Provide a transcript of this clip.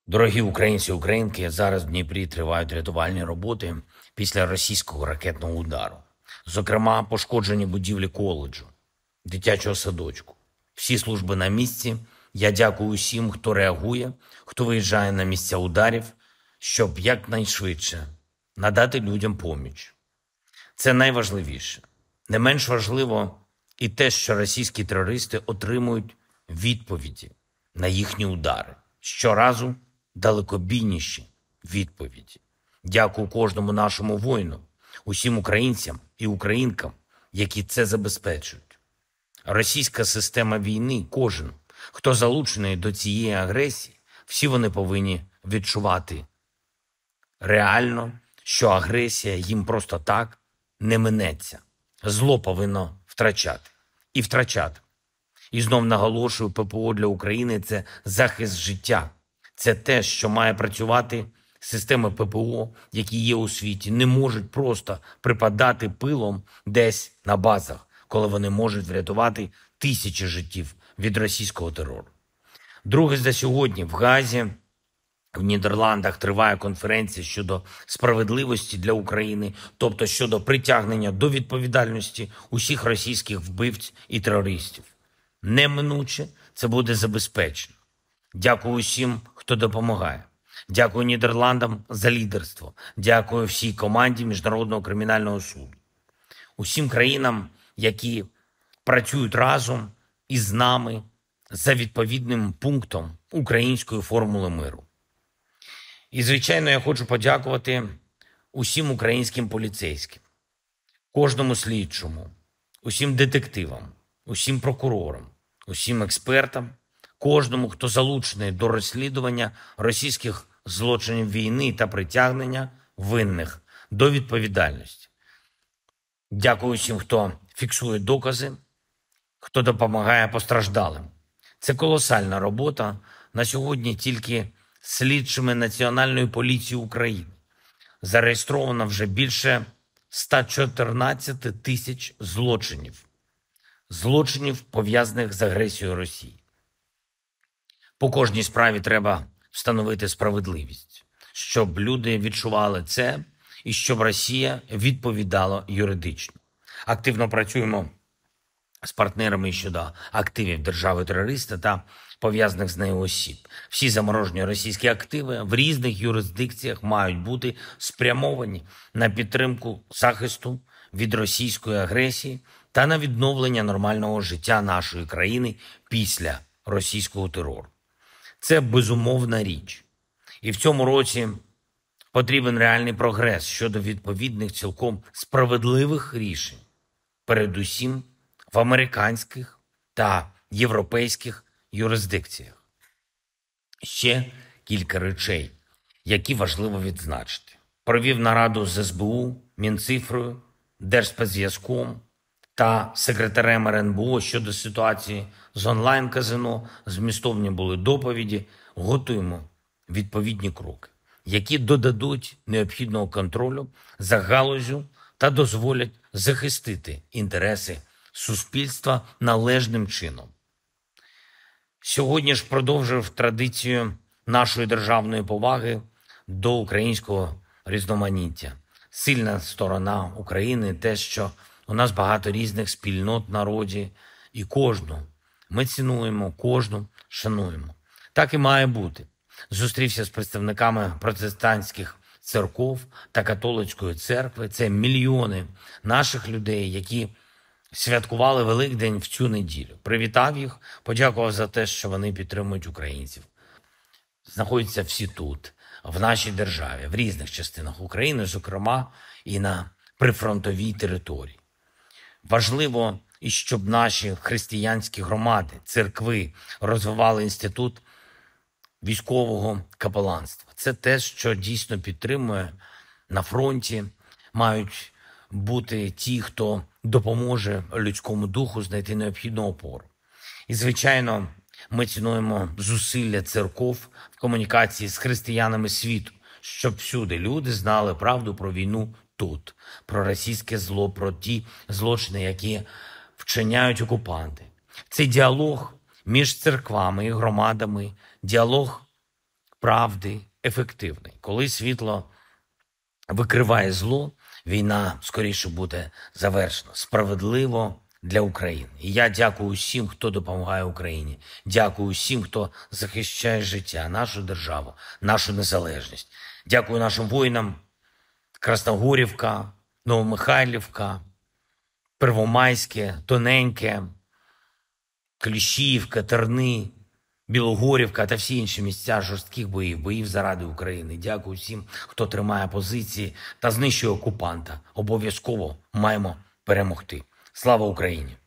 Дорогі українці і українки, зараз в Дніпрі тривають рятувальні роботи після російського ракетного удару. Зокрема, пошкоджені будівлі коледжу, дитячого садочку. Всі служби на місці. Я дякую усім, хто реагує, хто виїжджає на місця ударів, щоб якнайшвидше надати людям поміч. Це найважливіше. Не менш важливо і те, що російські терористи отримують відповіді на їхні удари. Щоразу далекобійніші відповіді. Дякую кожному нашому воїну, усім українцям і українкам, які це забезпечують. Російська система війни, кожен, хто залучений до цієї агресії, всі вони повинні відчувати реально, що агресія їм просто так не минеться. Зло повинно втрачати. І втрачати. І знов наголошую, ППО для України – це захист життя. Це те, що має працювати. Системи ППО, які є у світі, не можуть просто припадати пилом десь на базах, коли вони можуть врятувати тисячі життів від російського терору. Друге, за сьогодні в Гаазі, в Нідерландах триває конференція щодо справедливості для України, тобто щодо притягнення до відповідальності усіх російських вбивць і терористів. Неминуче це буде забезпечено. Дякую усім, хто допомагає. Дякую Нідерландам за лідерство. Дякую всій команді Міжнародного кримінального суду. Усім країнам, які працюють разом із нами за відповідним пунктом української формули миру. І, звичайно, я хочу подякувати усім українським поліцейським, кожному слідчому, усім детективам, усім прокурорам, усім експертам, кожному, хто залучений до розслідування російських злочинів війни та притягнення винних до відповідальності. Дякую усім, хто фіксує докази, хто допомагає постраждалим. Це колосальна робота. На сьогодні тільки слідчими Національної поліції України зареєстровано вже більше 114 тисяч злочинів, пов'язаних з агресією Росії. По кожній справі треба встановити справедливість, щоб люди відчували це і щоб Росія відповідала юридично. Активно працюємо з партнерами щодо активів держави-терориста та пов'язаних з нею осіб. Всі заморожені російські активи в різних юрисдикціях мають бути спрямовані на підтримку захисту від російської агресії та на відновлення нормального життя нашої країни після російського терору. Це безумовна річ. І в цьому році потрібен реальний прогрес щодо відповідних цілком справедливих рішень, передусім в американських та європейських юрисдикціях. Ще кілька речей, які важливо відзначити. Провів нараду з СБУ, Мінцифрою, Держспецзв'язком та секретарем РНБО щодо ситуації з онлайн-казино. Змістовні були доповіді. Готуємо відповідні кроки, які додадуть необхідного контролю за галуззю та дозволять захистити інтереси суспільства належним чином. Сьогодні ж продовжив традицію нашої державної поваги до українського різноманіття. Сильна сторона України – те, що у нас багато різних спільнот в народі, і кожну ми цінуємо, кожну шануємо. Так і має бути. Зустрівся з представниками протестантських церков та католицької церкви. Це мільйони наших людей, які святкували Великдень в цю неділю. Привітав їх, подякував за те, що вони підтримують українців. Знаходяться всі тут, в нашій державі, в різних частинах України, зокрема і на прифронтовій території. Важливо, і щоб наші християнські громади, церкви розвивали інститут військового капеланства. Це те, що дійсно підтримує на фронті. Мають бути ті, хто допоможе людському духу знайти необхідну опору. І, звичайно, ми цінуємо зусилля церков в комунікації з християнами світу, щоб всюди люди знали правду про війну тут, про російське зло, про ті злочини, які вчиняють окупанти. Цей діалог між церквами і громадами, діалог правди ефективний. Коли світло викриває зло, війна скоріше буде завершена. Справедливо для України. І я дякую всім, хто допомагає Україні. Дякую всім, хто захищає життя, нашу державу, нашу незалежність. Дякую нашим воїнам Красногорівка, Новомихайлівка, Первомайське, Тоненьке, Кліщіївка, Терни, Білогорівка та всі інші місця жорстких боїв заради України. Дякую всім, хто тримає позиції та знищує окупанта. Обов'язково маємо перемогти. Слава Україні!